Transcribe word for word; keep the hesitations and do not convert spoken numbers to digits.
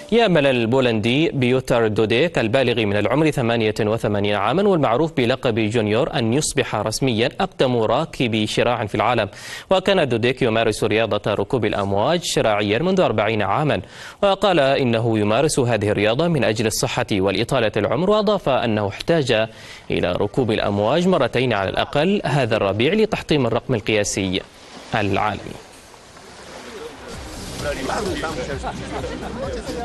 يأمل البولندي بيوتر دوديك البالغ من العمر ثمانية وثمانين عاما والمعروف بلقب جونيور أن يصبح رسميا أقدم راكب شراع في العالم. وكان دوديك يمارس رياضة ركوب الأمواج شراعيا منذ أربعين عاما، وقال إنه يمارس هذه الرياضة من أجل الصحة والإطالة العمر، وأضاف أنه احتاج إلى ركوب الأمواج مرتين على الأقل هذا الربيع لتحطيم الرقم القياسي العالمي.